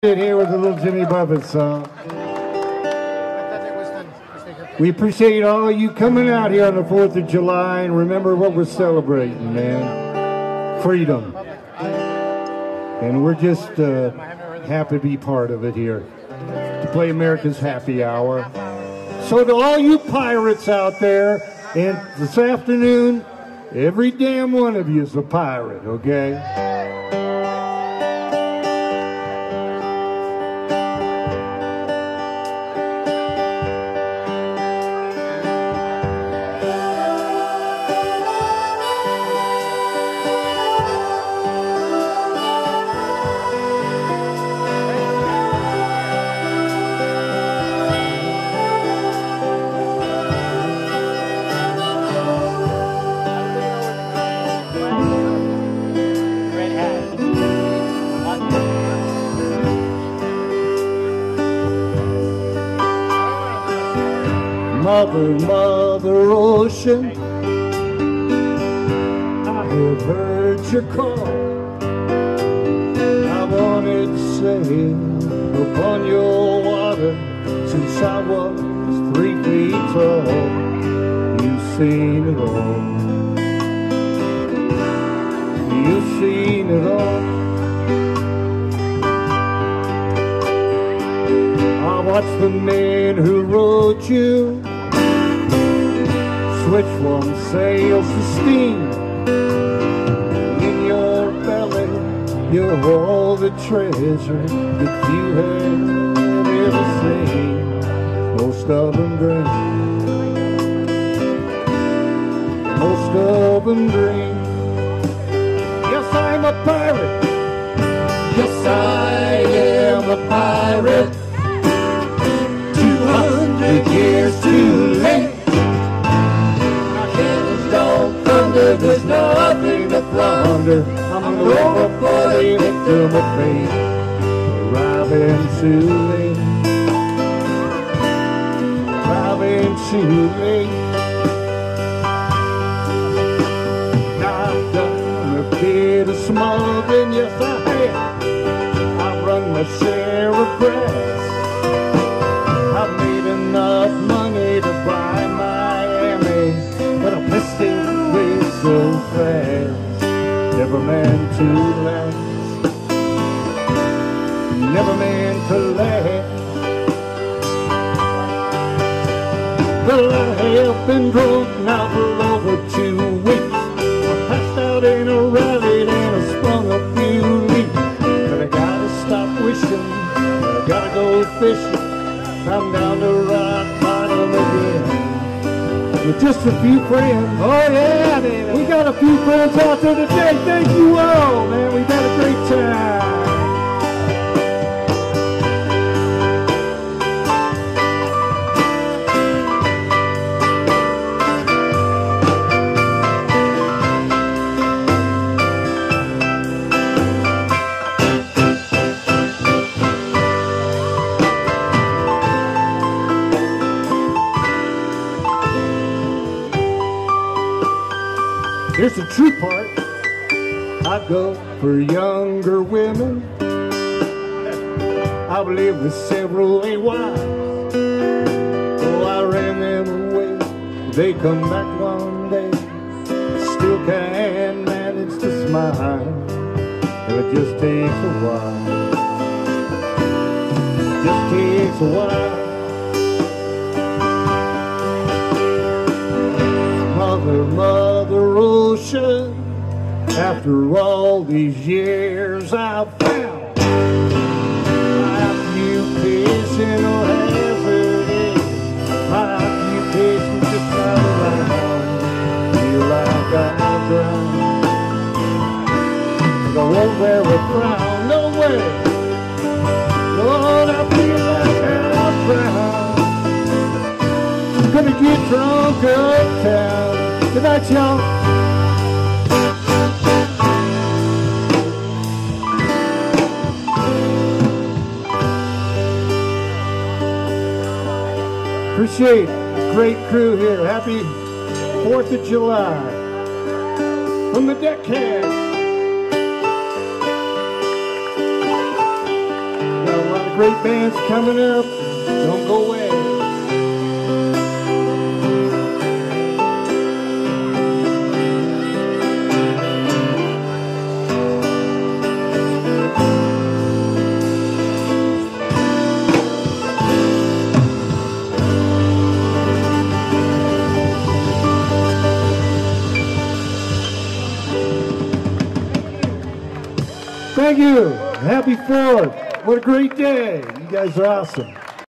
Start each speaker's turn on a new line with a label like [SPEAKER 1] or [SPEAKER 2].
[SPEAKER 1] Here with a little Jimmy Buffett song. We appreciate all you coming out here on the 4th of July, and remember what we're celebrating, man. Freedom. And we're just happy to be part of it here, to play America's Happy Hour. So to all you pirates out there, and this afternoon, every damn one of you is a pirate, okay? Mother ocean, I have heard your call. I wanted to sail upon your water since I was 3 feet tall. You've seen it all. You've seen it all. I watched the men who rode you switch from sails to steam. In your belly you hold the treasure that you have ever seen. Most of them dream, most of them dream. Yes, I'm a pirate. Yes, I am a pirate. 200 years too late. There's nothing to plunder. I'm over for the victim of fate, arriving too late, arriving too late. I've done a bit of smuggling, yes I have. I've run my share of brass. I've made enough money to buy Miami, but I missed it so fast. Never meant to last, never meant to last. Well, I have been drunk now for over 2 weeks. I passed out in a rally and I sprung a few leaks. But I gotta stop wishing, I gotta go fishing. I'm down to rock bottom again. With just a few friends. Oh yeah, man. We got a few friends out there today. Thank you all, man. We've had a great time. Here's the true part. I go for younger women. I've lived with several wives. Oh, I ran them away. They come back one day. Still can't manage to smile. It just takes a while. It just takes a while. Mother ocean, after all these years I've found my occupation, or hazard is my occupation, just not around. Feel like I'm drowned. I won't wear a crown, no way. Lord, I feel like I'm drowned. Gonna get drunk uptown. Good night, y'all. Appreciate a great crew here. Happy 4th of July from the Deckheads. got great bands coming up. Don't go away. Thank you. Happy 4th. What a great day. You guys are awesome.